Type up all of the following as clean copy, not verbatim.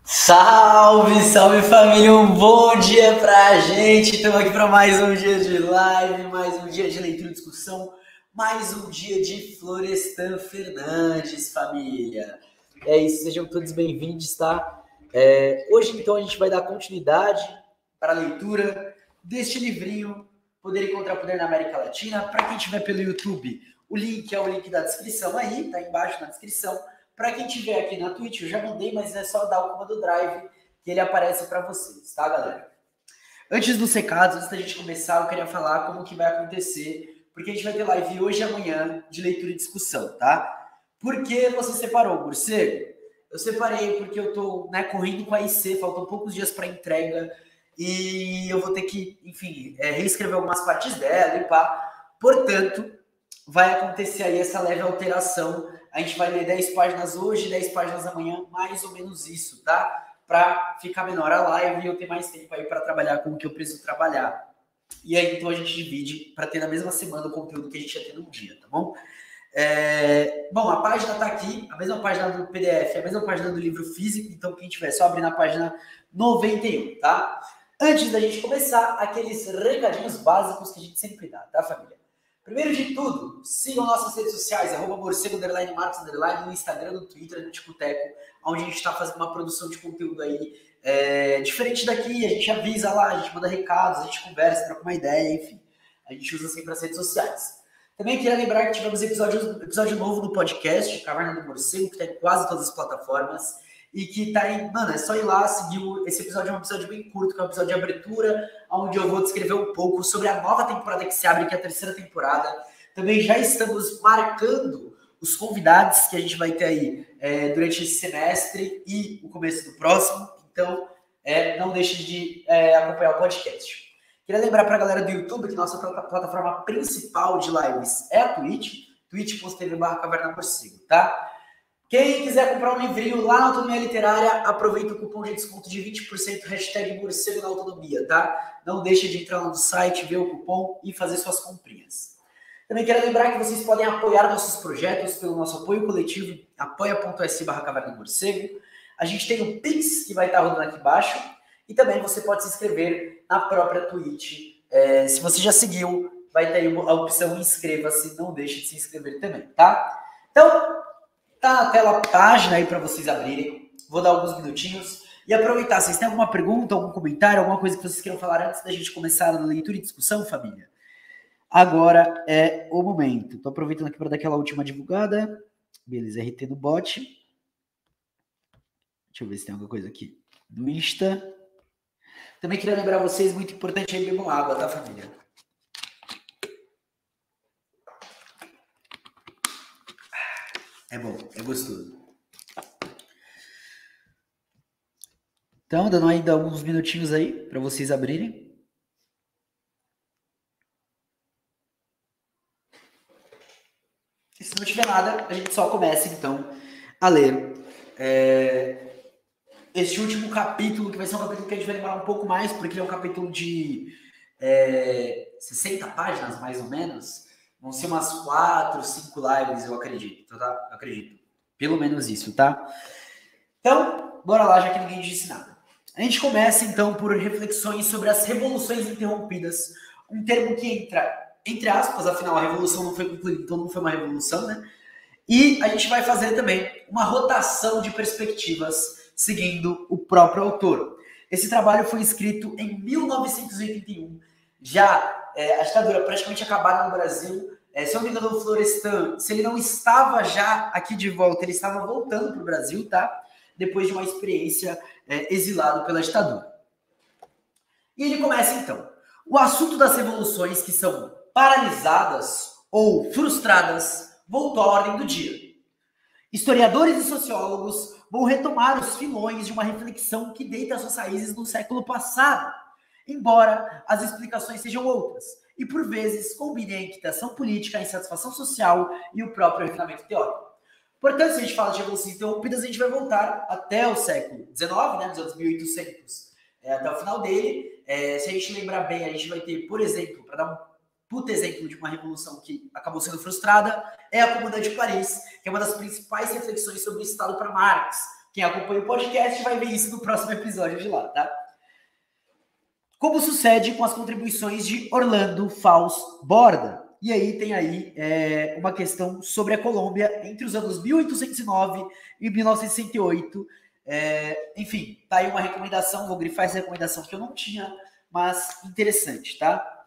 Salve, salve família, um bom dia pra gente. Estamos aqui para mais um dia de live, mais um dia de leitura e discussão, mais um dia de Florestan Fernandes, família. É isso, sejam todos bem-vindos, tá? Hoje, então, a gente vai dar continuidade para a leitura deste livrinho, Poder Encontrar Poder na América Latina. Para quem estiver pelo YouTube, o link é o link da descrição aí, tá embaixo na descrição. Para quem estiver aqui na Twitch, eu já mandei, mas é só dar o comando Drive que ele aparece para vocês, tá, galera? Antes dos recados, antes da gente começar, eu queria falar como que vai acontecer, porque a gente vai ter live hoje e amanhã de leitura e discussão, tá? Por que você separou, Morcego? Eu separei porque eu tô, correndo com a IC, faltam poucos dias para entrega e eu vou ter que, enfim, reescrever algumas partes dela e pá. Portanto, vai acontecer aí essa leve alteração. A gente vai ler 10 páginas hoje, 10 páginas amanhã, mais ou menos isso, tá? Para ficar menor a live e eu ter mais tempo aí para trabalhar com o que eu preciso trabalhar. E aí, então, a gente divide para ter na mesma semana o conteúdo que a gente ia ter num dia, tá bom? Bom, a página tá aqui, a mesma página do PDF, a mesma página do livro físico, então quem tiver, só abrir na página 91, tá? Antes da gente começar, aqueles recadinhos básicos que a gente sempre dá, tá, família? Primeiro de tudo, sigam nossas redes sociais, @morcego_, Marcos_, no Instagram, no Twitter, no Ticoteco, onde a gente está fazendo uma produção de conteúdo aí diferente daqui, a gente avisa lá, a gente manda recados, a gente conversa, troca uma ideia, enfim. A gente usa sempre as redes sociais. Também queria lembrar que tivemos episódio novo do podcast, Caverna do Morcego, que está em quase todas as plataformas. E que tá em... Mano, é só ir lá seguir. Esse episódio é um episódio bem curto, que é um episódio de abertura, onde eu vou descrever um pouco sobre a nova temporada que se abre, que é a terceira temporada. Também já estamos marcando os convidados que a gente vai ter aí durante esse semestre e o começo do próximo. Então, não deixe de acompanhar o podcast. Queria lembrar para a galera do YouTube que nossa plataforma principal de lives é a Twitch, twitch.tv/caverna-morcego, tá? Quem quiser comprar um livrinho lá na Autonomia Literária, aproveita o cupom de desconto de 20%, #morcego na autonomia, tá? Não deixe de entrar lá no site, ver o cupom e fazer suas comprinhas. Também quero lembrar que vocês podem apoiar nossos projetos pelo nosso apoio coletivo, apoia.se/caverna-morcego. A gente tem o Pix, que vai estar rodando aqui embaixo, e também você pode se inscrever na própria Twitch. Se você já seguiu, vai ter aí a opção inscreva-se, não deixe de se inscrever também, tá? Então, tá na tela a página aí para vocês abrirem. Vou dar alguns minutinhos. E aproveitar, vocês têm alguma pergunta, algum comentário, alguma coisa que vocês queiram falar antes da gente começar a leitura e discussão, família? Agora é o momento. Tô aproveitando aqui para dar aquela última divulgada. Beleza, RT no bot. Deixa eu ver se tem alguma coisa aqui do Insta. Também queria lembrar vocês, muito importante, aí bebam água, tá, família? É bom, é gostoso. Então, dando ainda alguns minutinhos aí para vocês abrirem. E se não tiver nada, a gente só começa então a ler este último capítulo, que vai ser um capítulo que a gente vai demorar um pouco mais, porque é um capítulo de 60 páginas, mais ou menos. Vão ser umas 4, 5 lives, eu acredito, tá? Eu acredito. Pelo menos isso, tá? Então, bora lá, já que ninguém disse nada. A gente começa, então, por reflexões sobre as revoluções interrompidas, um termo que entra, entre aspas, afinal, a revolução não foi concluída, então não foi uma revolução, né? E a gente vai fazer também uma rotação de perspectivas, seguindo o próprio autor. Esse trabalho foi escrito em 1981, já a ditadura praticamente acabada no Brasil. Se eu não me engano, o Florestan, se ele não estava já aqui de volta, ele estava voltando para o Brasil, tá? Depois de uma experiência exilado pela ditadura. E ele começa então. O assunto das revoluções que são paralisadas ou frustradas voltou à ordem do dia. Historiadores e sociólogos vão retomar os filões de uma reflexão que deita suas raízes no século passado, embora as explicações sejam outras, e por vezes combinem a inquietação política, a insatisfação social e o próprio refinamento teórico. Portanto, se a gente fala de revoluções interrompidas, a gente vai voltar até o século XIX, né, dos anos 1800, até o final dele. Se a gente lembrar bem, a gente vai ter, por exemplo, para dar um puta exemplo de uma revolução que acabou sendo frustrada, é a Comuna de Paris, que é uma das principais reflexões sobre o Estado para Marx. Quem acompanha o podcast vai ver isso no próximo episódio de lá, tá? Como sucede com as contribuições de Orlando Faust Borda. E aí tem aí uma questão sobre a Colômbia entre os anos 1809 e 1968. Enfim, tá aí uma recomendação, vou grifar essa recomendação que eu não tinha, mas interessante, tá?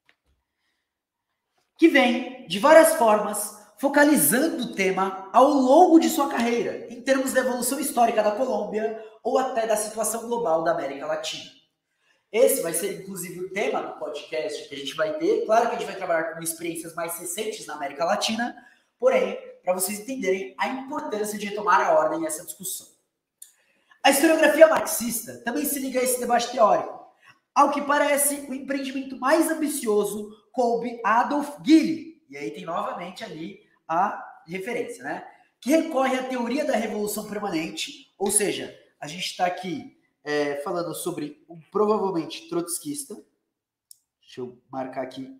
Que vem de várias formas, focalizando o tema ao longo de sua carreira, em termos da evolução histórica da Colômbia ou até da situação global da América Latina. Esse vai ser, inclusive, o tema do podcast que a gente vai ter. Claro que a gente vai trabalhar com experiências mais recentes na América Latina, porém, para vocês entenderem a importância de retomar a ordem nessa discussão. A historiografia marxista também se liga a esse debate teórico. Ao que parece, o empreendimento mais ambicioso coube a Adolf Gilli, e aí tem novamente ali a referência, né? Que recorre à teoria da revolução permanente, ou seja, a gente está aqui falando sobre um provavelmente trotskista. Deixa eu marcar aqui.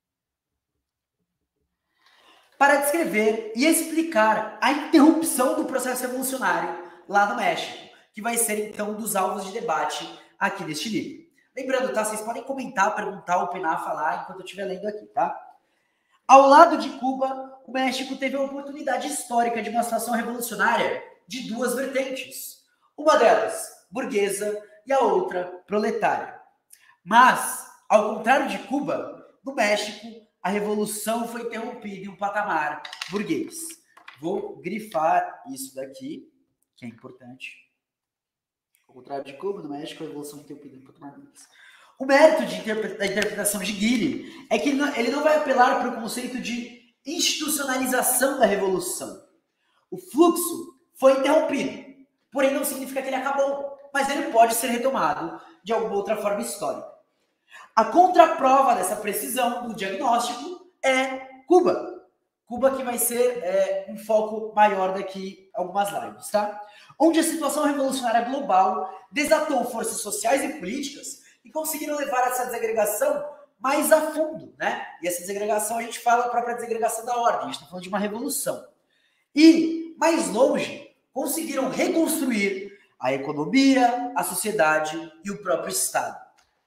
Para descrever e explicar a interrupção do processo revolucionário lá no México, que vai ser então um dos alvos de debate aqui neste livro. Lembrando, tá? Vocês podem comentar, perguntar, opinar, falar enquanto eu estiver lendo aqui, tá? Ao lado de Cuba, o México teve a oportunidade histórica de uma situação revolucionária de duas vertentes. Uma delas, burguesa, e a outra, proletária. Mas, ao contrário de Cuba, no México, a revolução foi interrompida em um patamar burguês. Vou grifar isso daqui, que é importante. Ao contrário de Cuba, no México, a revolução foi interrompida em um patamar burguês. O mérito da interpretação de Gilli é que ele não vai apelar para o conceito de institucionalização da revolução. O fluxo foi interrompido, porém não significa que ele acabou, mas ele pode ser retomado de alguma outra forma histórica. A contraprova dessa precisão do diagnóstico é Cuba. Cuba que vai ser um foco maior daqui a algumas lives, tá? Onde a situação revolucionária global desatou forças sociais e políticas e conseguiram levar essa desagregação mais a fundo, né? E essa desagregação, a gente fala a própria desagregação da ordem, a gente está falando de uma revolução. E, mais longe, conseguiram reconstruir a economia, a sociedade e o próprio Estado.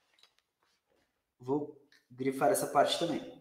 Vou grifar essa parte também.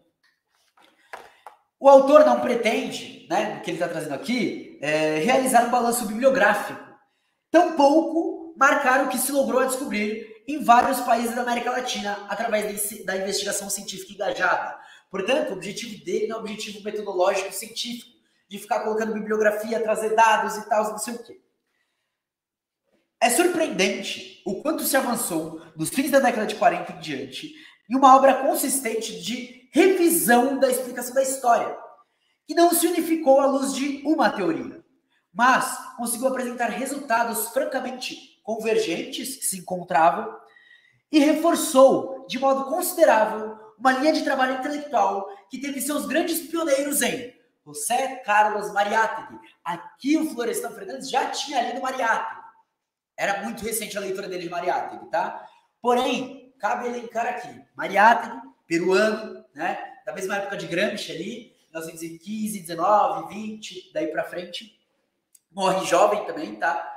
O autor não pretende, né, do que ele está trazendo aqui, realizar um balanço bibliográfico. Tampouco marcar o que se logrou a descobrir em vários países da América Latina através da investigação científica engajada. Portanto, o objetivo dele não é um objetivo metodológico científico, de ficar colocando bibliografia, trazer dados e tal, não sei o quê. É surpreendente o quanto se avançou dos fins da década de 40 em diante em uma obra consistente de revisão da explicação da história, que não se unificou à luz de uma teoria, mas conseguiu apresentar resultados francamente convergentes que se encontravam e reforçou de modo considerável uma linha de trabalho intelectual que teve seus grandes pioneiros em José Carlos Mariátegui. Aqui o Florestan Fernandes já tinha lido Mariátegui. Era muito recente a leitura dele de Mariátegui, tá? Porém, cabe elencar aqui. Mariátegui, peruano, né? Da mesma época de Gramsci ali, 1915, 19, 20, daí pra frente. Morre jovem também, tá?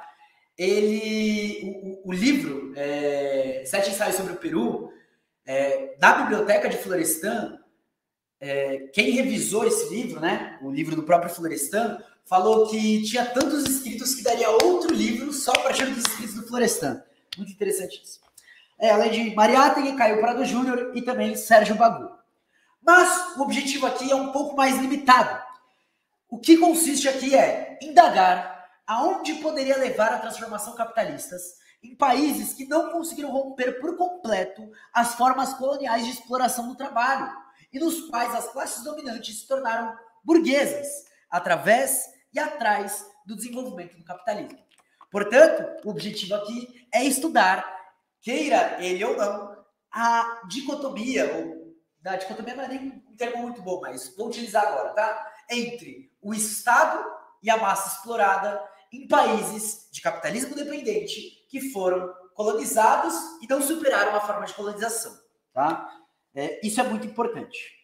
O livro, Sete Ensaios sobre o Peru, na biblioteca de Florestan, quem revisou esse livro, né, o livro do próprio Florestan, falou que tinha tantos escritos que daria outro livro só a partir dos escritos do Florestan. Muito interessante isso. Além de Mariátegui, Caio Prado Júnior e também Sérgio Bagu. Mas o objetivo aqui é um pouco mais limitado. O que consiste aqui é indagar aonde poderia levar a transformação capitalistas em países que não conseguiram romper por completo as formas coloniais de exploração do trabalho e nos quais as classes dominantes se tornaram burguesas através e atrás do desenvolvimento do capitalismo. Portanto, o objetivo aqui é estudar, queira ele ou não, a dicotomia, ou a dicotomia não é nem um termo muito bom, mas vou utilizar agora, tá? Entre o Estado e a massa explorada em países de capitalismo dependente que foram colonizados e não superaram a forma de colonização, tá? Isso é muito importante.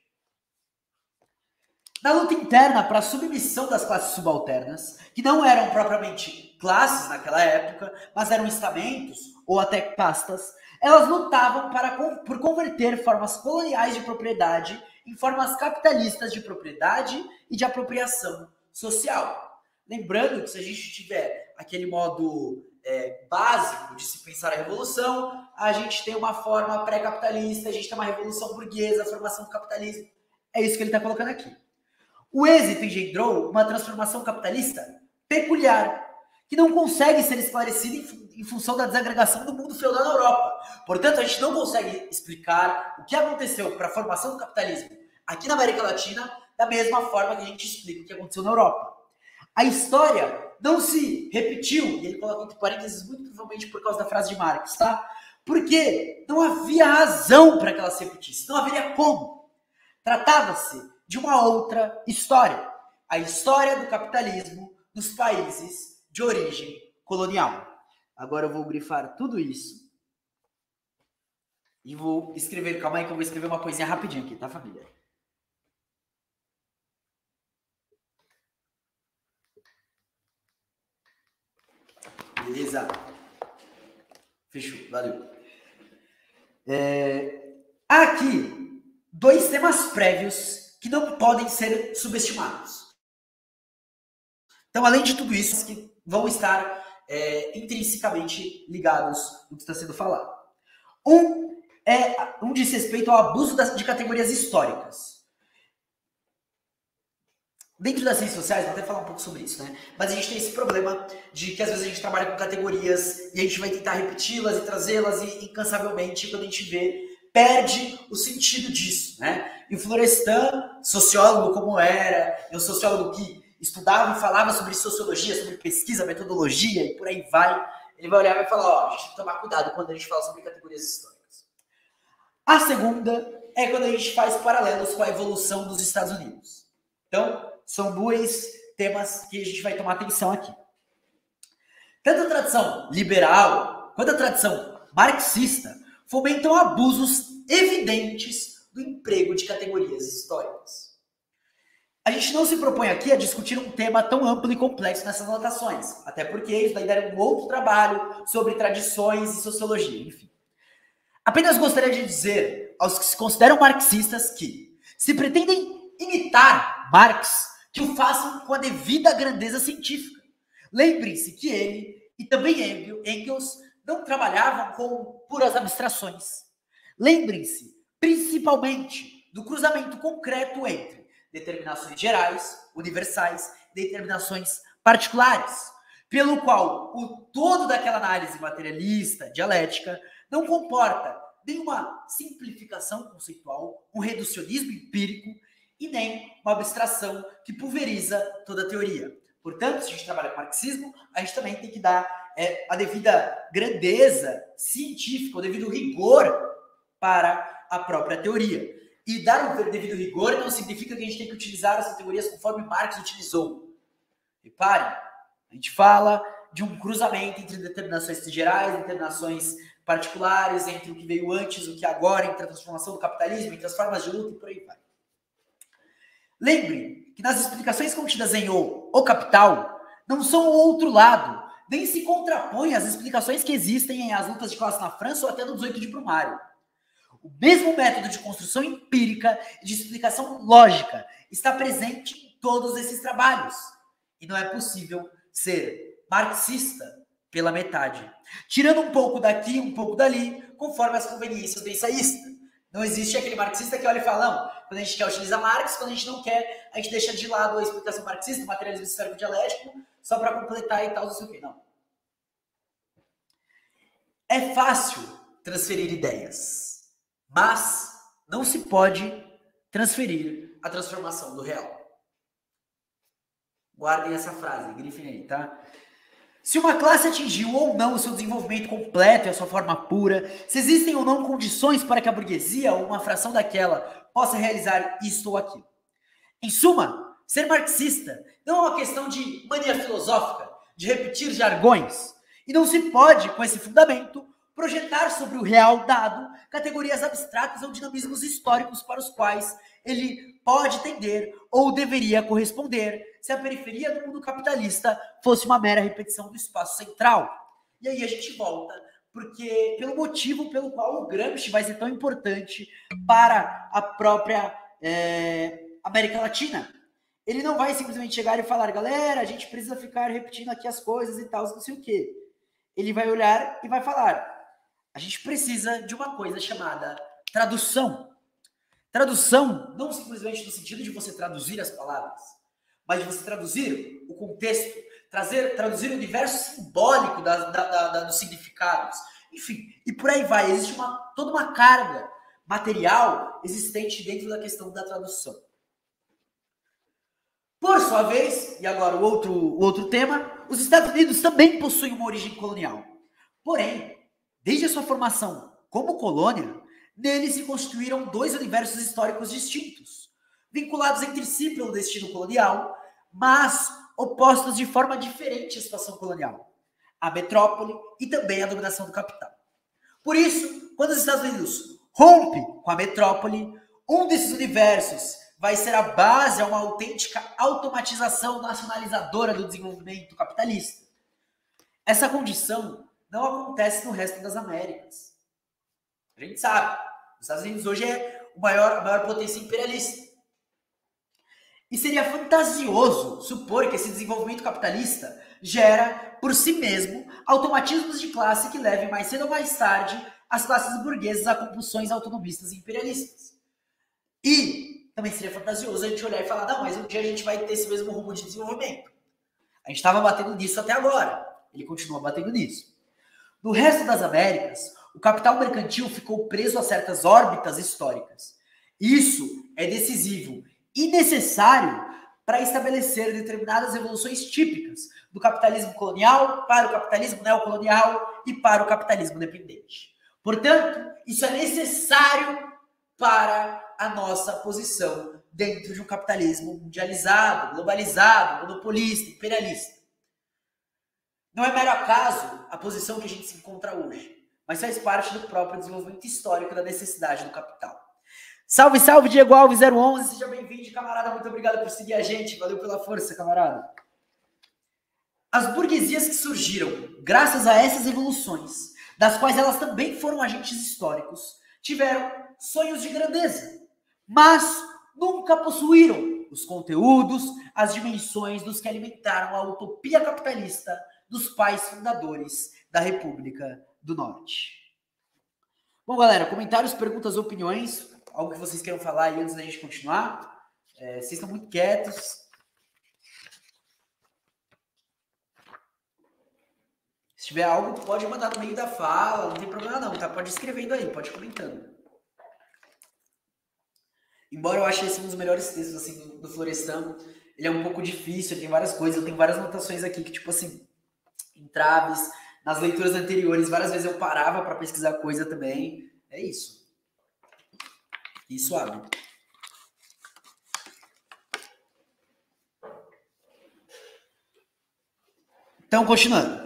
Na luta interna para a submissão das classes subalternas, que não eram propriamente classes naquela época, mas eram estamentos ou até castas, elas lutavam por converter formas coloniais de propriedade em formas capitalistas de propriedade e de apropriação social. Lembrando que se a gente tiver aquele modo básico de se pensar a revolução, a gente tem uma forma pré-capitalista, a gente tem uma revolução burguesa, a formação do capitalismo. É isso que ele está colocando aqui. O êxito engendrou uma transformação capitalista peculiar, que não consegue ser esclarecida em função da desagregação do mundo feudal na Europa. Portanto, a gente não consegue explicar o que aconteceu para a formação do capitalismo aqui na América Latina da mesma forma que a gente explica o que aconteceu na Europa. A história não se repetiu, e ele coloca entre parênteses muito provavelmente por causa da frase de Marx, tá? Porque não havia razão para que ela se repetisse, não haveria como. Tratava-se de uma outra história, a história do capitalismo nos países de origem colonial. Agora eu vou grifar tudo isso e vou escrever, calma aí que eu vou escrever uma coisinha rapidinho aqui, tá, família? Beleza? Fechou, valeu. Há aqui 2 temas prévios que não podem ser subestimados. Então, além de tudo isso, que vão estar intrinsecamente ligados no que está sendo falado. Um diz respeito ao abuso de categorias históricas. Dentro das ciências sociais, vou até falar um pouco sobre isso, né? Mas a gente tem esse problema de que às vezes a gente trabalha com categorias e a gente vai tentar repeti-las e trazê-las e incansavelmente, quando a gente vê, perde o sentido disso, né? E o Florestan, sociólogo como era, um sociólogo que estudava e falava sobre sociologia, sobre pesquisa, metodologia e por aí vai, ele vai olhar e vai falar, ó, a gente tem que tomar cuidado quando a gente fala sobre categorias históricas. A segunda é quando a gente faz paralelos com a evolução dos Estados Unidos. Então, são 2 temas que a gente vai tomar atenção aqui. Tanto a tradição liberal quanto a tradição marxista fomentam abusos evidentes do emprego de categorias históricas. A gente não se propõe aqui a discutir um tema tão amplo e complexo nessas anotações, até porque isso daí daria um outro trabalho sobre tradições e sociologia, enfim. Apenas gostaria de dizer aos que se consideram marxistas que, se pretendem imitar Marx, que o façam com a devida grandeza científica. Lembrem-se que ele e também Engels não trabalhavam com puras abstrações. Lembrem-se, principalmente, do cruzamento concreto entre determinações gerais, universais, e determinações particulares, pelo qual o todo daquela análise materialista, dialética, não comporta nenhuma simplificação conceitual, um reducionismo empírico, e nem uma abstração que pulveriza toda a teoria. Portanto, se a gente trabalha com marxismo, a gente também tem que dar a devida grandeza científica, o devido rigor para a própria teoria. E dar o devido rigor não significa que a gente tem que utilizar essas teorias conforme Marx utilizou. Reparem, a gente fala de um cruzamento entre determinações gerais, determinações particulares, entre o que veio antes, o que agora, entre a transformação do capitalismo, entre as formas de luta e por aí vai. Lembre que nas explicações contidas em O Capital, não são o outro lado, nem se contrapõem às explicações que existem em As Lutas de Classe na França ou até no 18 de Brumário. O mesmo método de construção empírica e de explicação lógica está presente em todos esses trabalhos. E não é possível ser marxista pela metade, tirando um pouco daqui, um pouco dali, conforme as conveniências do ensaísta. Não existe aquele marxista que olha e fala, não, quando a gente quer utilizar Marx, quando a gente não quer, a gente deixa de lado a explicação marxista, o materialismo histórico dialético, só para completar e tal, não sei o quê. Não. É fácil transferir ideias, mas não se pode transferir a transformação do real. Guardem essa frase, grifem aí, tá? Se uma classe atingiu ou não o seu desenvolvimento completo e a sua forma pura, se existem ou não condições para que a burguesia ou uma fração daquela possa realizar isto ou aquilo. Em suma, ser marxista não é uma questão de mania filosófica, de repetir jargões, e não se pode, com esse fundamento, projetar sobre o real dado categorias abstratas ou dinamismos históricos para os quais ele pode tender ou deveria corresponder se a periferia do mundo capitalista fosse uma mera repetição do espaço central. E aí a gente volta, porque pelo motivo pelo qual o Gramsci vai ser tão importante para a própria América Latina. Ele não vai simplesmente chegar e falar, galera, a gente precisa ficar repetindo aqui as coisas e tal, não sei o quê. Ele vai olhar e vai falar, a gente precisa de uma coisa chamada tradução. Tradução, não simplesmente no sentido de você traduzir as palavras, mas de você traduzir o contexto, traduzir o universo simbólico dos significados. Enfim, e por aí vai. Existe toda uma carga material existente dentro da questão da tradução. Por sua vez, e agora o outro tema, os Estados Unidos também possuem uma origem colonial. Porém, desde a sua formação como colônia, neles se constituíram dois universos históricos distintos, vinculados entre si pelo destino colonial, mas opostos de forma diferente à situação colonial, a metrópole e também a dominação do capital. Por isso, quando os Estados Unidos rompem com a metrópole, um desses universos vai ser a base a uma autêntica automatização nacionalizadora do desenvolvimento capitalista. Essa condição não acontece no resto das Américas. A gente sabe, os Estados Unidos hoje é a maior potência imperialista. E seria fantasioso supor que esse desenvolvimento capitalista gera, por si mesmo, automatismos de classe que levem mais cedo ou mais tarde as classes burguesas a compulsões autonomistas e imperialistas. E também seria fantasioso a gente olhar e falar, não, mas um dia a gente vai ter esse mesmo rumo de desenvolvimento. A gente estava batendo nisso até agora. Ele continua batendo nisso. No resto das Américas, o capital mercantil ficou preso a certas órbitas históricas. Isso é decisivo e necessário para estabelecer determinadas evoluções típicas do capitalismo colonial para o capitalismo neocolonial e para o capitalismo dependente. Portanto, isso é necessário para a nossa posição dentro de um capitalismo mundializado, globalizado, monopolista, imperialista. Não é mero acaso a posição que a gente se encontra hoje, mas faz parte do próprio desenvolvimento histórico da necessidade do capital. Salve, salve, Diego Alves 011, seja bem-vindo, camarada, muito obrigado por seguir a gente, valeu pela força, camarada. As burguesias que surgiram graças a essas evoluções, das quais elas também foram agentes históricos, tiveram sonhos de grandeza, mas nunca possuíram os conteúdos, as dimensões dos que alimentaram a utopia capitalista dos pais fundadores da República do Norte. Bom, galera, comentários, perguntas, opiniões, algo que vocês queiram falar aí antes da gente continuar? Vocês estão muito quietos. Se tiver algo, pode mandar no meio da fala, não tem problema não, tá? Pode ir escrevendo aí, pode ir comentando. Embora eu ache esse um dos melhores textos assim, do Florestan, ele é um pouco difícil, ele tem várias coisas, eu tenho várias anotações aqui que, tipo assim, entraves, nas leituras anteriores, várias vezes eu parava para pesquisar coisa também. É isso. E suave. Então, continuando.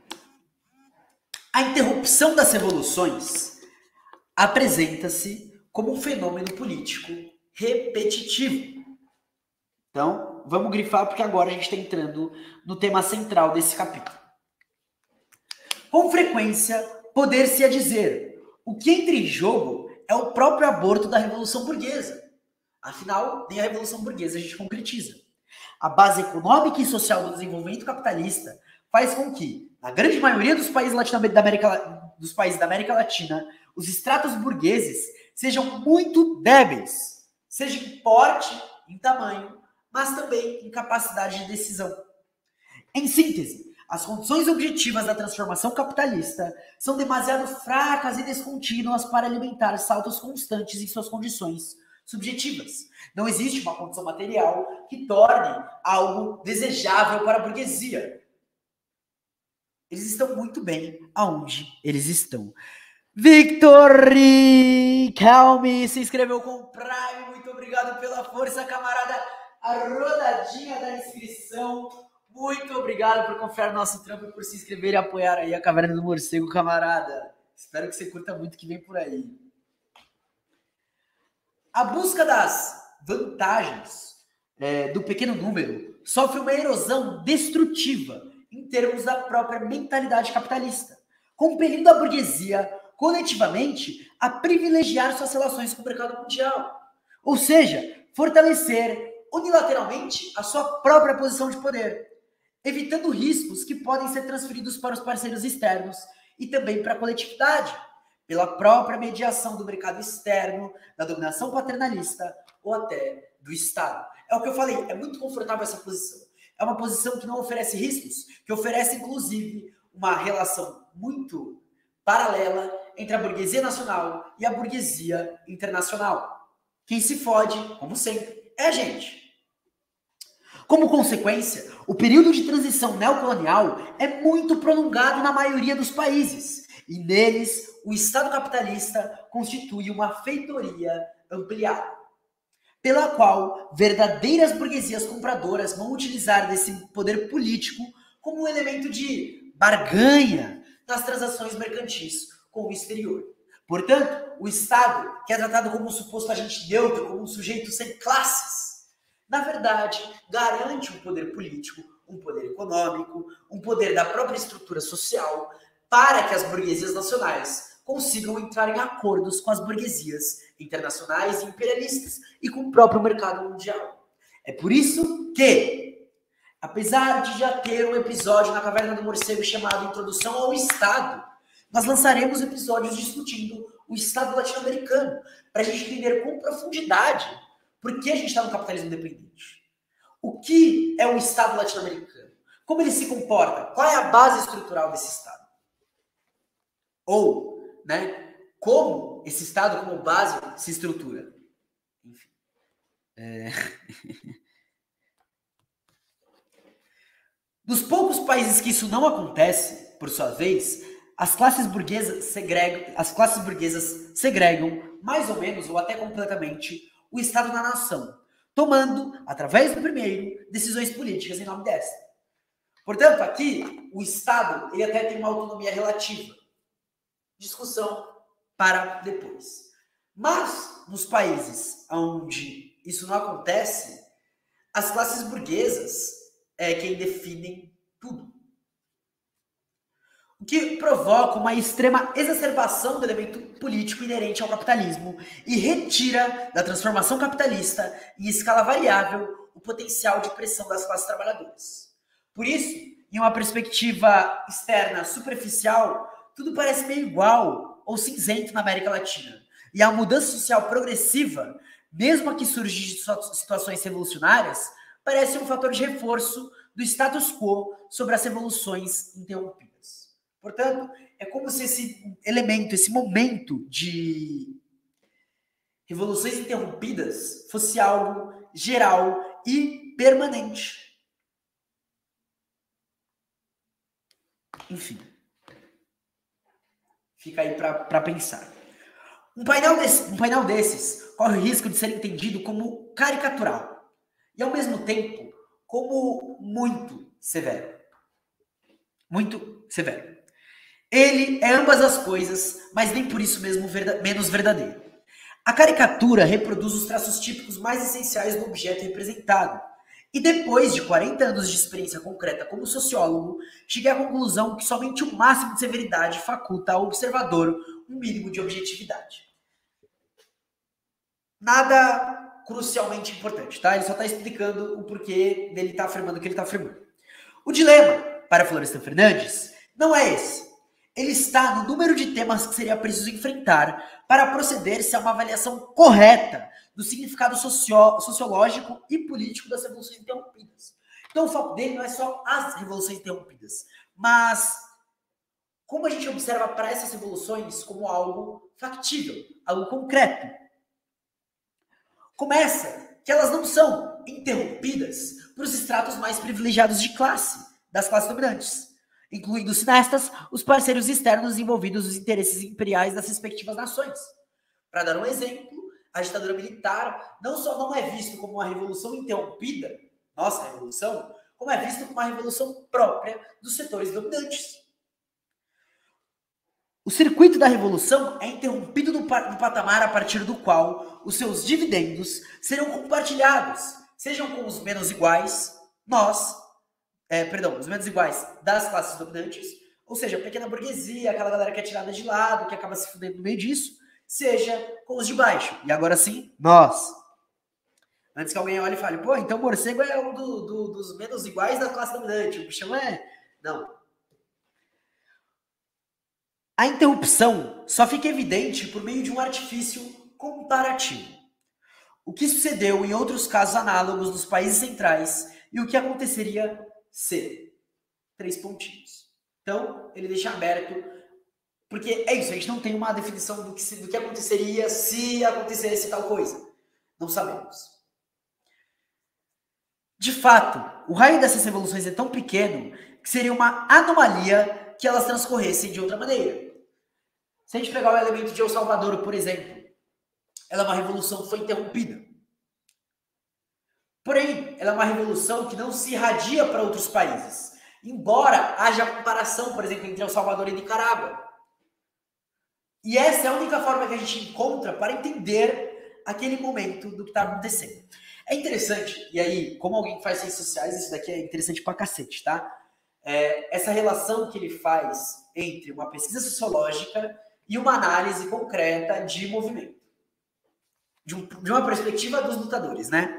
A interrupção das revoluções apresenta-se como um fenômeno político repetitivo. Então, vamos grifar porque agora a gente está entrando no tema central desse capítulo. Com frequência, poder-se-á dizer, o que entra em jogo é o próprio aborto da Revolução Burguesa. Afinal, nem a Revolução Burguesa a gente concretiza. A base econômica e social do desenvolvimento capitalista faz com que, na grande maioria dos países da América Latina, os estratos burgueses sejam muito débeis, seja em porte, em tamanho, mas também em capacidade de decisão. Em síntese, as condições objetivas da transformação capitalista são demasiado fracas e descontínuas para alimentar saltos constantes em suas condições subjetivas. Não existe uma condição material que torne algo desejável para a burguesia. Eles estão muito bem aonde eles estão. Victory Calme se inscreveu com o Prime. Muito obrigado pela força, camarada. A rodadinha da inscrição. Muito obrigado por confiar no nosso trampo e por se inscrever e apoiar aí a Caverna do Morcego, camarada. Espero que você curta muito o que vem por aí. A busca das vantagens do pequeno número sofre uma erosão destrutiva em termos da própria mentalidade capitalista, compelindo a burguesia coletivamente a privilegiar suas relações com o mercado mundial, ou seja, fortalecer unilateralmente a sua própria posição de poder, evitando riscos que podem ser transferidos para os parceiros externos e também para a coletividade, pela própria mediação do mercado externo, da dominação paternalista ou até do Estado. É o que eu falei, é muito confortável essa posição. É uma posição que não oferece riscos, que oferece, inclusive, uma relação muito paralela entre a burguesia nacional e a burguesia internacional. Quem se fode, como sempre, é a gente. Como consequência, o período de transição neocolonial é muito prolongado na maioria dos países, e neles o Estado capitalista constitui uma feitoria ampliada, pela qual verdadeiras burguesias compradoras vão utilizar desse poder político como um elemento de barganha nas transações mercantis com o exterior. Portanto, o Estado, que é tratado como um suposto agente neutro, como um sujeito sem classes, na verdade, garante um poder político, um poder econômico, um poder da própria estrutura social, para que as burguesias nacionais consigam entrar em acordos com as burguesias internacionais e imperialistas e com o próprio mercado mundial. É por isso que, apesar de já ter um episódio na Caverna do Morcego chamado Introdução ao Estado, nós lançaremos episódios discutindo o Estado latino-americano, para a gente entender com profundidade por que a gente está no capitalismo dependente. O que é o Estado latino-americano? Como ele se comporta? Qual é a base estrutural desse Estado? Ou, né, como esse Estado, como base, se estrutura? Enfim. Dos poucos países que isso não acontece, por sua vez, as classes burguesas segregam, mais ou menos, ou até completamente, o Estado na nação, tomando, através do primeiro, decisões políticas em nome dessa. Portanto, aqui, o Estado, ele até tem uma autonomia relativa. Discussão para depois. Mas, nos países onde isso não acontece, as classes burguesas é quem definem tudo. O que provoca uma extrema exacerbação do elemento político inerente ao capitalismo e retira da transformação capitalista em escala variável o potencial de pressão das classes trabalhadoras. Por isso, em uma perspectiva externa superficial, tudo parece meio igual ou cinzento na América Latina. E a mudança social progressiva, mesmo a que surge de situações revolucionárias, parece um fator de reforço do status quo sobre as revoluções interrompidas. Portanto, é como se esse elemento, esse momento de revoluções interrompidas fosse algo geral e permanente. Enfim. Fica aí para pensar. Um painel desses corre o risco de ser entendido como caricatural e, ao mesmo tempo, como muito severo. Muito severo. Ele é ambas as coisas, mas nem por isso mesmo menos verdadeiro. A caricatura reproduz os traços típicos mais essenciais do objeto representado. E depois de 40 anos de experiência concreta como sociólogo, cheguei à conclusão que somente o máximo de severidade faculta ao observador um mínimo de objetividade. Nada crucialmente importante, tá? Ele só está explicando o porquê dele estar afirmando o que ele está afirmando. O dilema, para Florestan Fernandes, não é esse. Ele está no número de temas que seria preciso enfrentar para proceder-se a uma avaliação correta do significado sociológico e político das revoluções interrompidas. Então o foco dele não é só as revoluções interrompidas, mas como a gente observa para essas revoluções como algo factível, algo concreto. Começa que elas não são interrompidas para os estratos mais privilegiados de classe, das classes dominantes, incluindo os cineastas, os parceiros externos envolvidos nos interesses imperiais das respectivas nações. Para dar um exemplo, a ditadura militar não só não é vista como uma revolução interrompida, nossa revolução, como é vista como uma revolução própria dos setores dominantes. O circuito da revolução é interrompido no patamar a partir do qual os seus dividendos serão compartilhados, sejam com os menos iguais, os menos iguais das classes dominantes, ou seja, a pequena burguesia, aquela galera que é tirada de lado, que acaba se fudendo no meio disso, seja com os de baixo. E agora sim, nós. Antes que alguém olhe e fale, pô, então o morcego é um dos menos iguais da classe dominante. O bichão é... Não. A interrupção só fica evidente por meio de um artifício comparativo. O que sucedeu em outros casos análogos nos países centrais e o que aconteceria se... 3 pontinhos. Então, ele deixa aberto, porque é isso, a gente não tem uma definição do que aconteceria se acontecesse tal coisa. Não sabemos. De fato, o raio dessas revoluções é tão pequeno que seria uma anomalia que elas transcorressem de outra maneira. Se a gente pegar o elemento de El Salvador, por exemplo, ela é uma revolução que foi interrompida. Porém, ela é uma revolução que não se irradia para outros países, embora haja comparação, por exemplo, entre El Salvador e Nicarágua. E essa é a única forma que a gente encontra para entender aquele momento do que está acontecendo. É interessante, e aí, como alguém que faz ciências sociais, isso daqui é interessante pra cacete, tá? Essa relação que ele faz entre uma pesquisa sociológica e uma análise concreta de movimento. De uma perspectiva dos lutadores, né?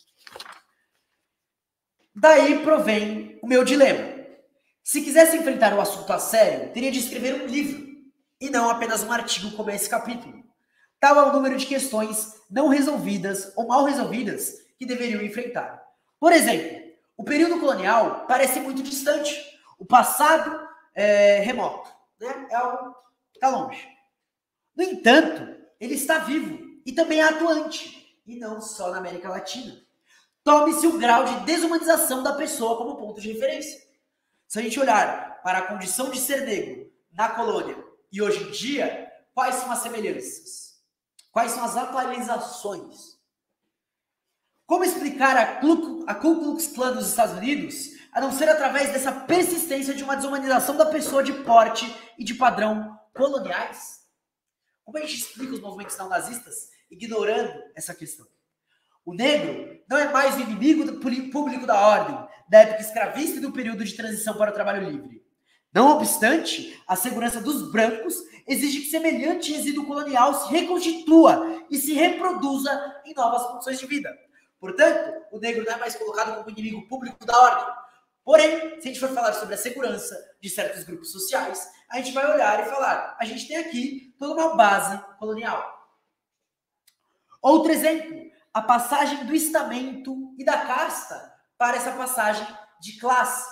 Daí provém o meu dilema. Se quisesse enfrentar o assunto a sério, teria de escrever um livro, e não apenas um artigo como esse capítulo. Tal é o número de questões não resolvidas ou mal resolvidas que deveriam enfrentar. Por exemplo, o período colonial parece muito distante. O passado é remoto, né? É algo que está longe. No entanto, ele está vivo e também é atuante, e não só na América Latina. Tome-se o grau de desumanização da pessoa como ponto de referência. Se a gente olhar para a condição de ser negro na colônia e hoje em dia, quais são as semelhanças? Quais são as atualizações? Como explicar a Ku Klux Klan nos Estados Unidos, a não ser através dessa persistência de uma desumanização da pessoa de porte e de padrão coloniais? Como a gente explica os movimentos neonazistas ignorando essa questão? O negro não é mais o inimigo público da ordem, da época escravista e do período de transição para o trabalho livre. Não obstante, a segurança dos brancos exige que semelhante resíduo colonial se reconstitua e se reproduza em novas condições de vida. Portanto, o negro não é mais colocado como inimigo público da ordem. Porém, se a gente for falar sobre a segurança de certos grupos sociais, a gente vai olhar e falar, a gente tem aqui toda uma base colonial. Outro exemplo, a passagem do estamento e da casta para essa passagem de classe.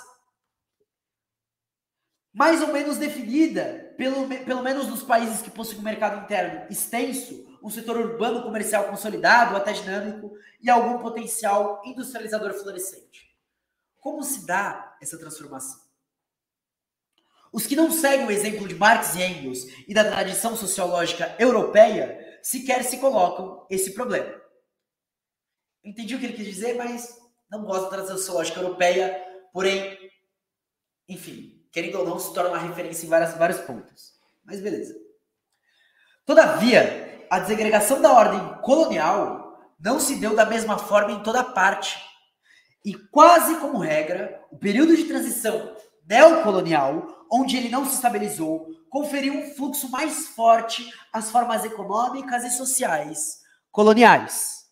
Mais ou menos definida, pelo menos nos países que possuem um mercado interno extenso, um setor urbano comercial consolidado, até dinâmico, e algum potencial industrializador florescente. Como se dá essa transformação? Os que não seguem o exemplo de Marx e Engels e da tradição sociológica europeia sequer se colocam esse problema. Entendi o que ele quis dizer, mas não gosto da tradição sociológica europeia, porém, enfim, querendo ou não, se torna uma referência em vários pontos. Mas beleza. Todavia, a desagregação da ordem colonial não se deu da mesma forma em toda parte. E quase como regra, o período de transição neocolonial, onde ele não se estabilizou, conferiu um fluxo mais forte às formas econômicas e sociais coloniais.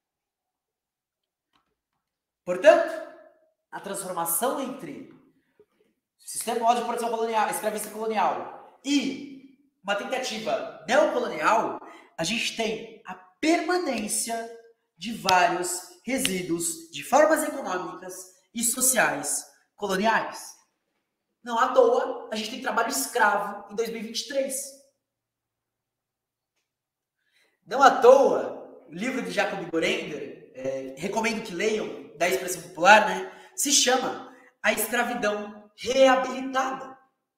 Portanto, a transformação entre sistema de produção colonial, escravista colonial e uma tentativa neocolonial, a gente tem a permanência de vários resíduos de formas econômicas e sociais coloniais. Não à toa, a gente tem trabalho escravo em 2023. Não à toa, o livro de Jacob Borender, recomendo que leiam, da expressão popular, né, se chama A Escravidão Reabilitada.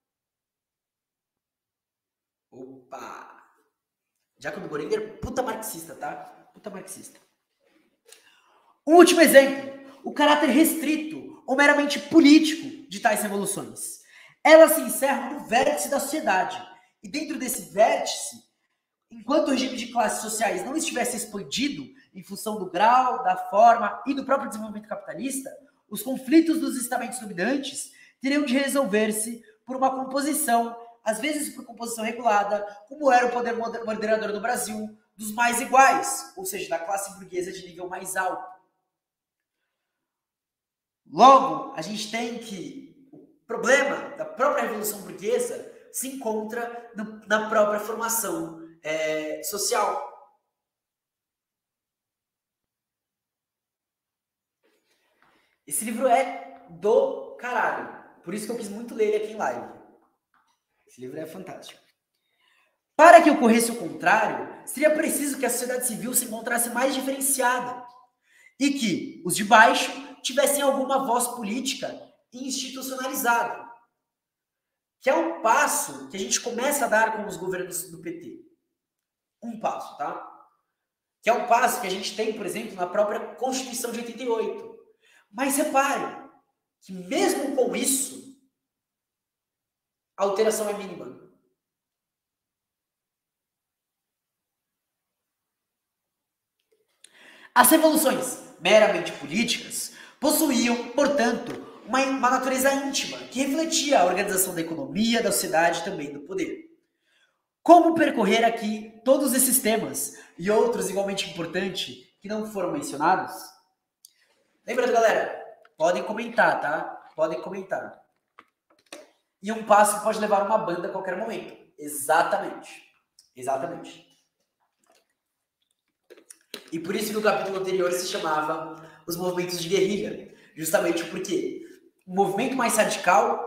Opa! Jacob Borender, puta marxista, tá? Puta marxista. Um último exemplo, o caráter restrito ou meramente político de tais revoluções. Elas se encerram no vértice da sociedade. E dentro desse vértice, enquanto o regime de classes sociais não estivesse expandido em função do grau, da forma e do próprio desenvolvimento capitalista, os conflitos dos estamentos dominantes teriam de resolver-se por uma composição, às vezes por composição regulada, como era o poder moderador no Brasil, dos mais iguais, ou seja, da classe burguesa de nível mais alto. Logo, a gente tem que o problema da própria Revolução Burguesa se encontra na própria formação social. Esse livro é do caralho. Por isso que eu quis muito ler ele aqui em live. Esse livro é fantástico. Para que ocorresse o contrário, seria preciso que a sociedade civil se encontrasse mais diferenciada e que os de baixo tivessem alguma voz política institucionalizada. Que é um passo que a gente começa a dar com os governos do PT. Um passo, tá? Que é um passo que a gente tem, por exemplo, na própria Constituição de 88. Mas repare que mesmo com isso, a alteração é mínima. As revoluções meramente políticas possuíam, portanto, uma natureza íntima que refletia a organização da economia, da sociedade e também do poder. Como percorrer aqui todos esses temas e outros igualmente importantes que não foram mencionados? Lembrando, galera, podem comentar, tá? Podem comentar. E um passo que pode levar uma banda a qualquer momento. Exatamente. Exatamente. E por isso que o capítulo anterior se chamava Os Movimentos de Guerrilha. Justamente porque o movimento mais radical,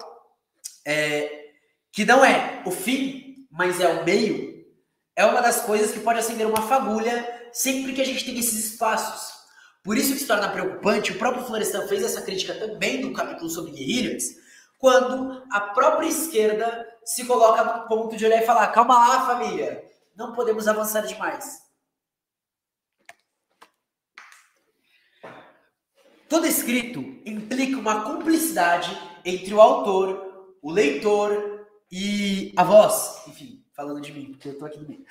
que não é o fim, mas é o meio, é uma das coisas que pode acender uma fagulha sempre que a gente tem esses espaços. Por isso que se torna preocupante, o próprio Florestan fez essa crítica também no capítulo sobre guerrilhas, quando a própria esquerda se coloca no ponto de olhar e falar: calma lá, família, não podemos avançar demais. Todo escrito implica uma cumplicidade entre o autor, o leitor e a voz. Enfim, falando de mim, porque eu tô aqui no meio.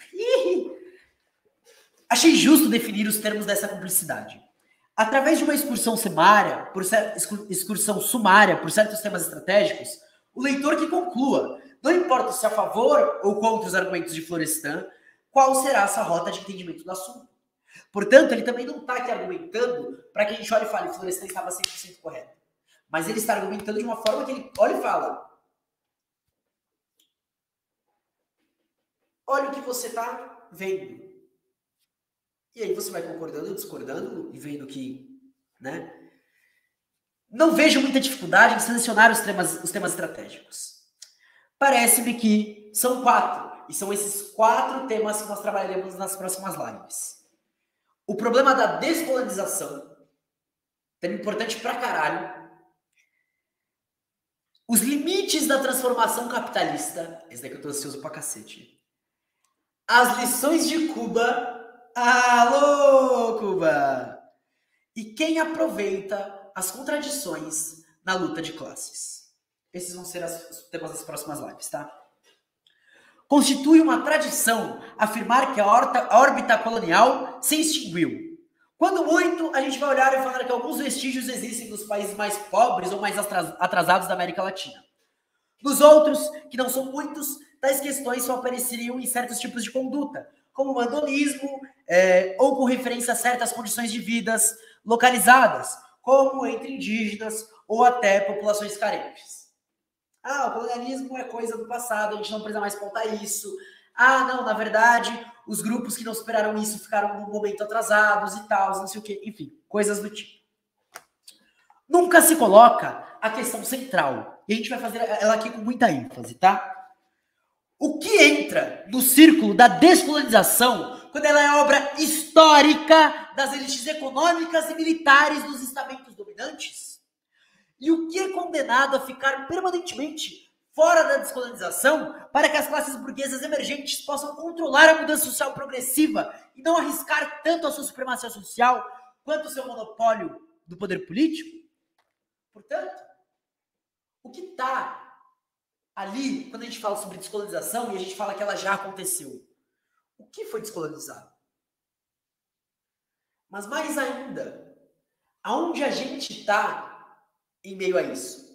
Achei justo definir os termos dessa cumplicidade. Através de uma excursão sumária por certos temas estratégicos, o leitor que conclua, não importa se a favor ou contra os argumentos de Florestan, qual será essa rota de entendimento do assunto. Portanto, ele também não está aqui argumentando para que a gente olhe e fale: Florestan estava 100% correto. Mas ele está argumentando de uma forma que ele olha e fala: olha o que você está vendo. E aí você vai concordando, discordando e vendo que, né? Não vejo muita dificuldade em selecionar os temas estratégicos. Parece-me que são 4. E são esses 4 temas que nós trabalharemos nas próximas lives. O problema da descolonização, tema importante pra caralho. Os limites da transformação capitalista, esse daqui eu tô ansioso pra cacete. As lições de Cuba. Alô, Cuba! E quem aproveita as contradições na luta de classes. Esses vão ser os temas das próximas lives, tá? Constitui uma tradição afirmar que a órbita colonial se extinguiu. Quando muito, a gente vai olhar e falar que alguns vestígios existem nos países mais pobres ou mais atrasados da América Latina. Nos outros, que não são muitos, tais questões só apareceriam em certos tipos de conduta, como o mandonismo, ou com referência a certas condições de vidas localizadas, como entre indígenas ou até populações carentes. O colonialismo é coisa do passado, a gente não precisa mais pautar isso. Não, na verdade, os grupos que não superaram isso ficaram num momento atrasados e tal, não sei o quê. Enfim, coisas do tipo. Nunca se coloca a questão central. E a gente vai fazer ela aqui com muita ênfase, tá? O que entra no círculo da descolonização quando ela é obra histórica das elites econômicas e militares dos estamentos dominantes? E o que é condenado a ficar permanentemente fora da descolonização para que as classes burguesas emergentes possam controlar a mudança social progressiva e não arriscar tanto a sua supremacia social quanto o seu monopólio do poder político? Portanto, o que está ali, quando a gente fala sobre descolonização e a gente fala que ela já aconteceu, o que foi descolonizado? Mas mais ainda, aonde a gente está em meio a isso?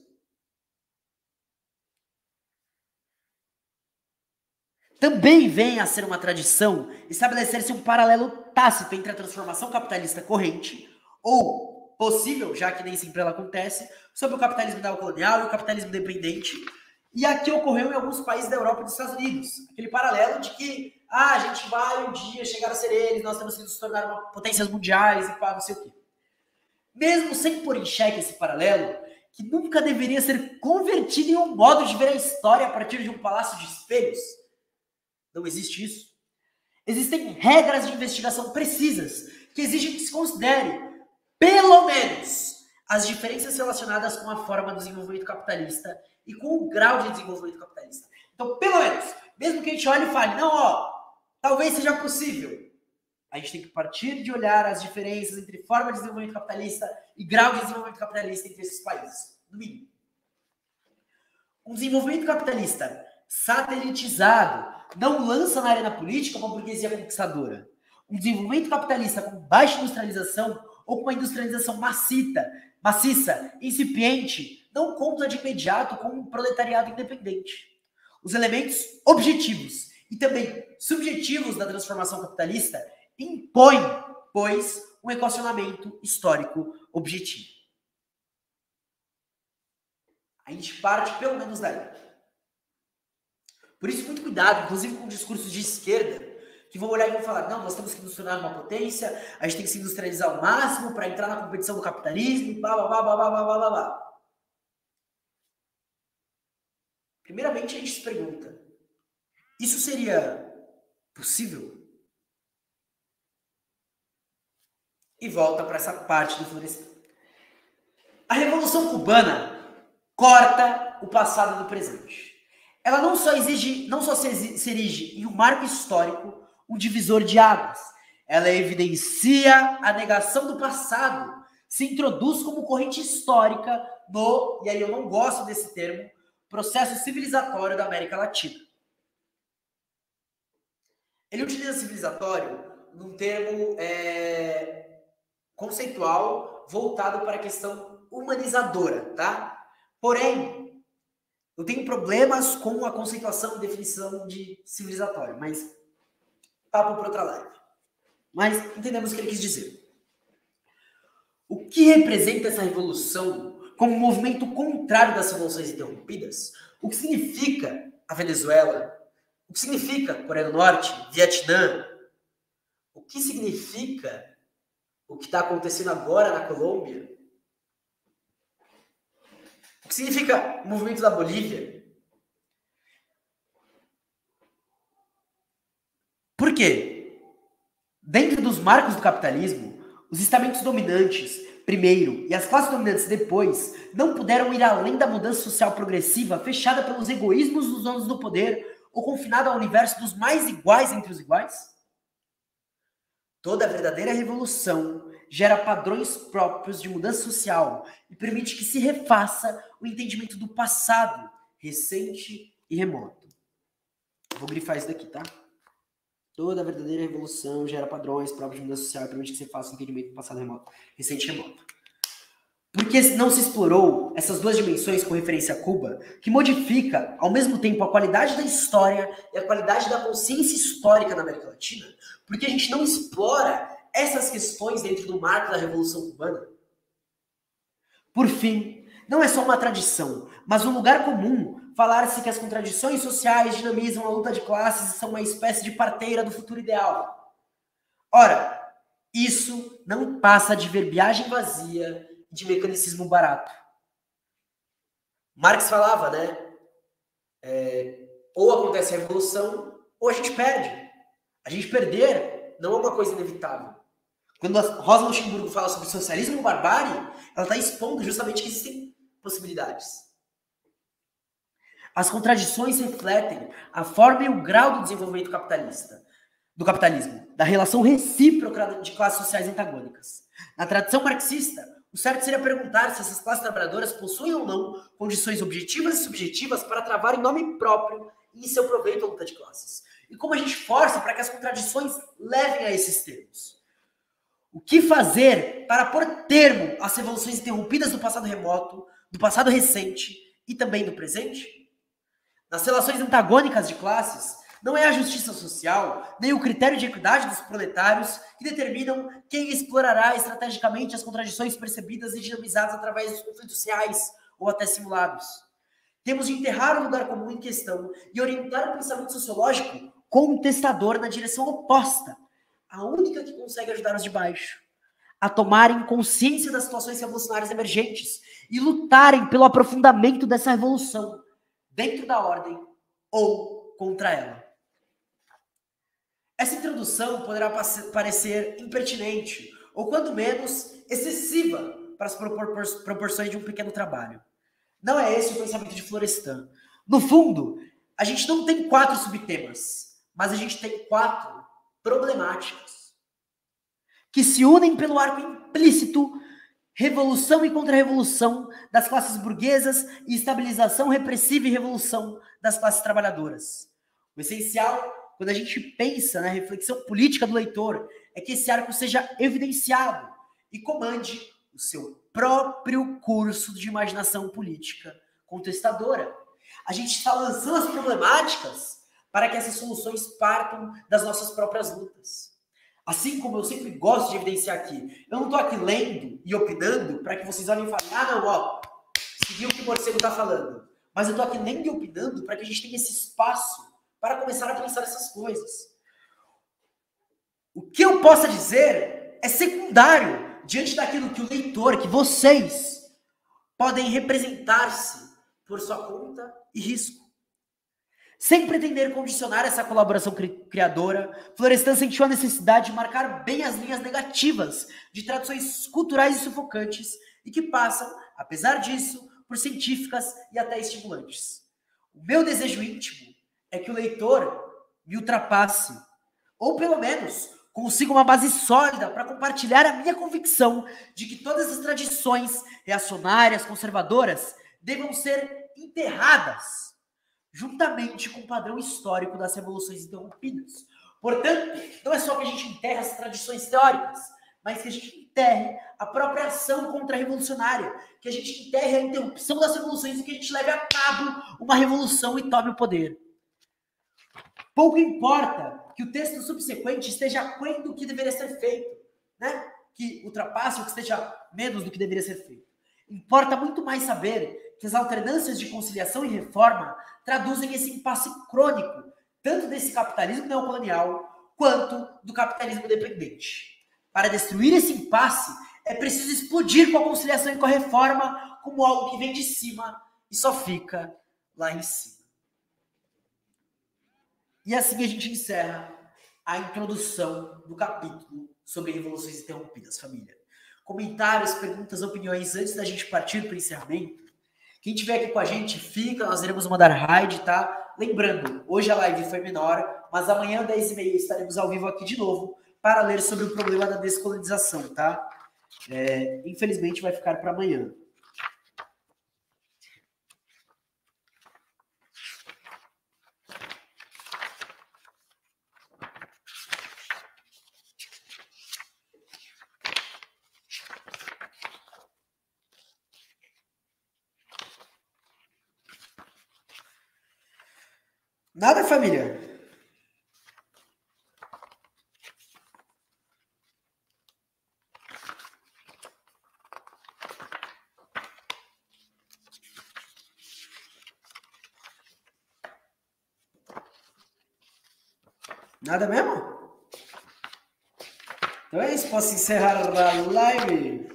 Também vem a ser uma tradição estabelecer-se um paralelo tácito entre a transformação capitalista corrente, ou possível, já que nem sempre ela acontece, sobre o capitalismo neocolonial e o capitalismo dependente, e aqui ocorreu em alguns países da Europa e dos Estados Unidos. Aquele paralelo de que a gente vai um dia chegar a ser eles, nós temos que nos tornar uma potências mundiais e pá, não sei o quê. Mesmo sem pôr em xeque esse paralelo, que nunca deveria ser convertido em um modo de ver a história a partir de um palácio de espelhos, não existe isso. Existem regras de investigação precisas que exigem que se considere, pelo menos, as diferenças relacionadas com a forma do desenvolvimento capitalista e com o grau de desenvolvimento capitalista. Então, pelo menos, mesmo que a gente olhe e fale, não, ó, talvez seja possível, a gente tem que partir de olhar as diferenças entre forma de desenvolvimento capitalista e grau de desenvolvimento capitalista entre esses países, no mínimo. Um desenvolvimento capitalista satelitizado não lança na arena política uma burguesia conquistadora. Um desenvolvimento capitalista com baixa industrialização ou com uma industrialização maciça, incipiente, não conta de imediato com um proletariado independente. Os elementos objetivos e também subjetivos da transformação capitalista impõem, pois, um equacionamento histórico objetivo. A gente parte pelo menos daí. Por isso, muito cuidado, inclusive com discursos de esquerda, que vão olhar e vão falar, não, nós temos que nos tornar uma potência, a gente tem que se industrializar ao máximo para entrar na competição do capitalismo, blá, blá, blá, blá, blá, blá, blá, blá. Primeiramente, a gente se pergunta, isso seria possível? E volta para essa parte do florestal. A Revolução Cubana corta o passado do presente. Ela não só se erige em um marco histórico, um divisor de águas. Ela evidencia a negação do passado, se introduz como corrente histórica no, e aí eu não gosto desse termo, processo civilizatório da América Latina. Ele utiliza civilizatório num termo conceitual voltado para a questão humanizadora, tá? Porém, eu tenho problemas com a conceituação e definição de civilizatório, mas papo para outra live. Mas entendemos o que ele quis dizer. O que representa essa revolução como um movimento contrário das revoluções interrompidas? O que significa a Venezuela? O que significa Coreia do Norte, Vietnã? O que significa o que está acontecendo agora na Colômbia? O que significa o movimento da Bolívia? Por quê? Dentro dos marcos do capitalismo, os estamentos dominantes, primeiro, e as classes dominantes depois, não puderam ir além da mudança social progressiva fechada pelos egoísmos dos donos do poder ou confinada ao universo dos mais iguais entre os iguais? Toda verdadeira revolução gera padrões próprios de mudança social e permite que se refaça o entendimento do passado, recente e remoto. Vou grifar isso daqui, tá? Toda verdadeira revolução gera padrões próprios de mudança social e permite que se faça o entendimento do passado, remoto, recente e remoto. Porque não se explorou essas duas dimensões com referência a Cuba, que modifica, ao mesmo tempo, a qualidade da história e a qualidade da consciência histórica na América Latina? Porque a gente não explora essas questões dentro do marco da Revolução Cubana? Por fim, não é só uma tradição, mas um lugar comum falar-se que as contradições sociais dinamizam a luta de classes e são uma espécie de parteira do futuro ideal. Ora, isso não passa de verbiagem vazia e de mecanicismo barato. Marx falava, né? Ou acontece a revolução, ou a gente perde. A gente perder não é uma coisa inevitável. Quando a Rosa Luxemburgo fala sobre socialismo ou barbárie, ela está expondo justamente que existem possibilidades. As contradições refletem a forma e o grau do desenvolvimento do capitalismo, da relação recíproca de classes sociais antagônicas. Na tradição marxista, o certo seria perguntar se essas classes trabalhadoras possuem ou não condições objetivas e subjetivas para travar em nome próprio e em seu proveito a luta de classes. E como a gente força para que as contradições levem a esses termos. O que fazer para pôr termo às revoluções interrompidas do passado remoto, do passado recente e também do presente? Nas relações antagônicas de classes, não é a justiça social, nem o critério de equidade dos proletários que determinam quem explorará estrategicamente as contradições percebidas e dinamizadas através dos conflitos reais ou até simulados. Temos de enterrar o lugar comum em questão e orientar o pensamento sociológico contestador na direção oposta, a única que consegue ajudar os de baixo a tomarem consciência das situações revolucionárias emergentes e lutarem pelo aprofundamento dessa revolução dentro da ordem ou contra ela. Essa introdução poderá parecer impertinente ou, quando menos, excessiva para as proporções de um pequeno trabalho. Não é esse o pensamento de Florestan. No fundo, a gente não tem 4 subtemas, mas a gente tem 4 problemáticas que se unem pelo arco implícito, revolução e contra-revolução das classes burguesas e estabilização repressiva e revolução das classes trabalhadoras. O essencial, quando a gente pensa na reflexão política do leitor, é que esse arco seja evidenciado e comande o seu próprio curso de imaginação política contestadora. A gente está lançando as problemáticas para que essas soluções partam das nossas próprias lutas. Assim como eu sempre gosto de evidenciar aqui, eu não estou aqui lendo e opinando para que vocês olhem e falem, seguir o que o morcego está falando. Mas eu estou aqui lendo e opinando para que a gente tenha esse espaço para começar a pensar essas coisas. O que eu possa dizer é secundário diante daquilo que o leitor, que vocês, podem representar-se por sua conta e risco. Sem pretender condicionar essa colaboração criadora, Florestan sentiu a necessidade de marcar bem as linhas negativas de tradições culturais e sufocantes e que passam, apesar disso, por científicas e até estimulantes. O meu desejo íntimo é que o leitor me ultrapasse, ou pelo menos consiga uma base sólida para compartilhar a minha convicção de que todas as tradições reacionárias, conservadoras, devam ser enterradas juntamente com o padrão histórico das revoluções interrompidas. Portanto, não é só que a gente enterre as tradições teóricas, mas que a gente enterre a própria ação contra-revolucionária, que a gente enterre a interrupção das revoluções e que a gente leve a cabo uma revolução e tome o poder. Pouco importa que o texto subsequente esteja aquém do que deveria ser feito, né? Que ultrapasse ou que esteja menos do que deveria ser feito. Importa muito mais saber que as alternâncias de conciliação e reforma traduzem esse impasse crônico, tanto desse capitalismo neocolonial quanto do capitalismo dependente. Para destruir esse impasse, é preciso explodir com a conciliação e com a reforma como algo que vem de cima e só fica lá em cima. E assim a gente encerra a introdução do capítulo sobre revoluções interrompidas, família. Comentários, perguntas, opiniões antes da gente partir para o encerramento. Quem estiver aqui com a gente, fica, nós iremos mandar raid, tá? Lembrando, hoje a live foi menor, mas amanhã, 10h30, estaremos ao vivo aqui de novo para ler sobre o problema da descolonização, tá? Infelizmente vai ficar para amanhã. Nada, família? Nada mesmo? Então é isso, posso encerrar a live?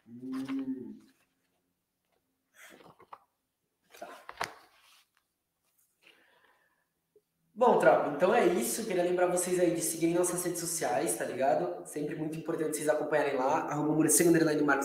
Bom, tropa, então é isso. Queria lembrar vocês aí de seguirem nossas redes sociais, tá ligado? Sempre muito importante vocês acompanharem lá, @morcego_Marcos_.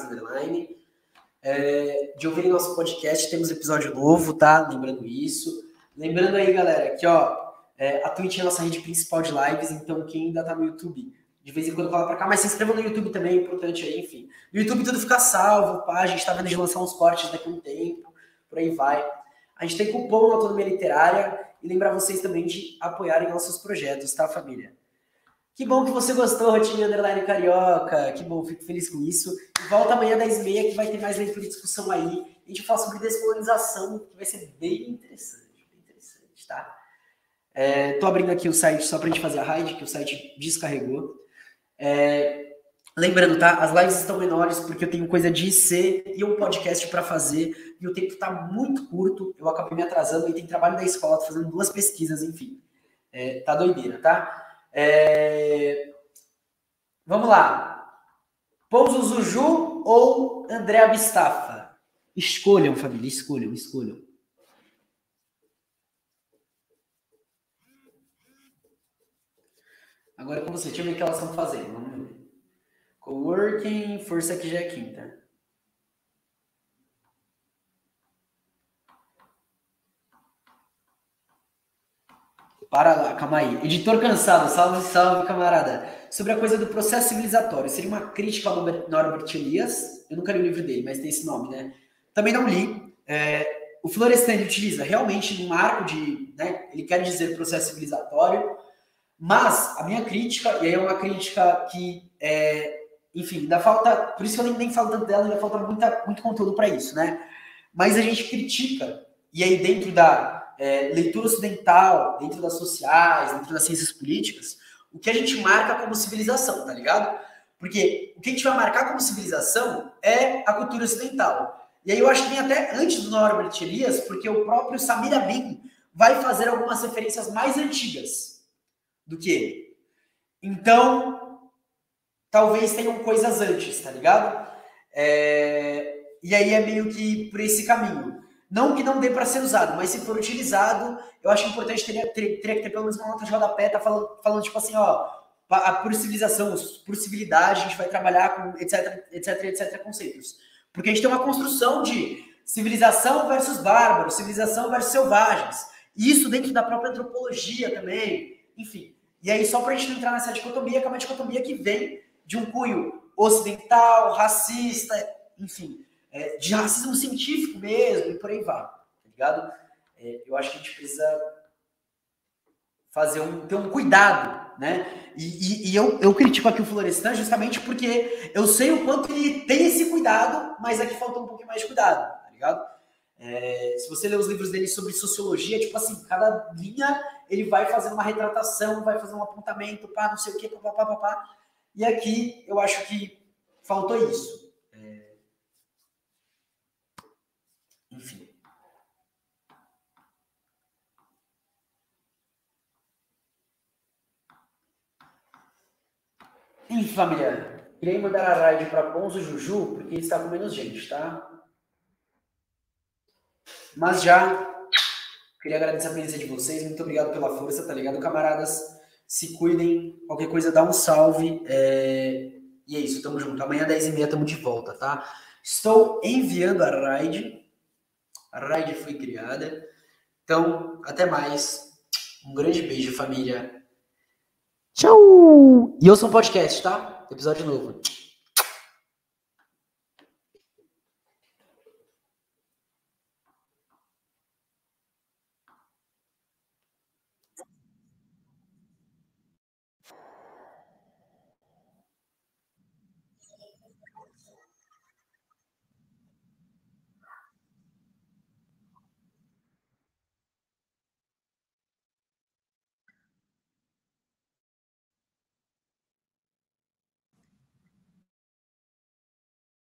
De ouvirem nosso podcast, temos episódio novo, tá? Lembrando isso. Lembrando aí, galera, que a Twitch é a nossa rede principal de lives, então quem ainda tá no YouTube, de vez em quando cola pra cá, mas se inscreva no YouTube também, é importante aí, enfim. No YouTube tudo fica salvo, pá, a gente tá vendo de lançar uns cortes daqui a um tempo, por aí vai. A gente tem cupom na Autonomia Literária e lembrar vocês também de apoiarem nossos projetos, tá, família? Que bom que você gostou, Rotinha Underline Carioca. Que bom, fico feliz com isso. E volta amanhã 10h30 que vai ter mais leitura e discussão aí. A gente fala sobre descolonização, que vai ser bem interessante, tá? Tô abrindo aqui o site só pra gente fazer a raid, que o site descarregou. Lembrando, tá? As lives estão menores porque eu tenho coisa de IC e um podcast para fazer e o tempo tá muito curto. Eu acabei me atrasando e tem trabalho da escola, tô fazendo 2 pesquisas, enfim. Tá doideira, tá? Vamos lá. Pouso Zuju ou André Abistafa? Escolham, família, escolham. Agora é com você, deixa eu ver o que elas estão fazendo. Vamos ver. Coworking, força que já é quinta. Para lá, calma aí. Editor cansado, salve, camarada. Sobre a coisa do processo civilizatório, seria uma crítica ao Norbert Elias. Eu nunca li o livro dele, mas tem esse nome, né? Também não li. O Florestan ele utiliza realmente num arco de... Né, ele quer dizer processo civilizatório, mas a minha crítica, e aí é uma crítica que, enfim, ainda falta... Por isso que eu nem falo tanto dela, ainda falta muito conteúdo para isso, né? Mas a gente critica, e aí dentro da... leitura ocidental, dentro das sociais, dentro das ciências políticas, o que a gente marca como civilização, tá ligado? Porque o que a gente vai marcar como civilização é a cultura ocidental. E aí eu acho que vem até antes do Norbert Elias, porque o próprio Samir Amin vai fazer algumas referências mais antigas do que ele. Então, talvez tenham coisas antes, tá ligado? E aí é meio que por esse caminho. Não que não dê para ser usado, mas se for utilizado, eu acho importante teria que ter pelo menos uma nota de rodapé, tá falando tipo assim, ó, por civilização, por civilidade, a gente vai trabalhar com etc, conceitos. Porque a gente tem uma construção de civilização versus bárbaro, civilização versus selvagens. Isso dentro da própria antropologia também, enfim. E aí, só pra gente não entrar nessa dicotomia, que é uma dicotomia que vem de um cunho ocidental, racista, enfim, de racismo científico mesmo, e por aí vai, tá ligado? Eu acho que a gente precisa ter um cuidado, né? E eu critico aqui o Florestan justamente porque eu sei o quanto ele tem esse cuidado, mas aqui falta um pouquinho mais de cuidado, tá ligado? Se você ler os livros dele sobre sociologia, tipo assim, cada linha ele vai fazendo uma retratação, vai fazer um apontamento, pá, não sei o que, papapá. E aqui eu acho que faltou isso. Enfim. Enfim, família. Queria mandar a raid para Ponzo Juju, porque ele está com menos gente, tá? Mas já queria agradecer a presença de vocês. Muito obrigado pela força, tá ligado, camaradas? Se cuidem. Qualquer coisa, dá um salve. E é isso, tamo junto. Amanhã, 10h30, tamo de volta, tá? Estou enviando a raid. A raid foi criada. Então, até mais. Um grande beijo, família. Tchau! E ouçam um podcast, tá? Episódio novo.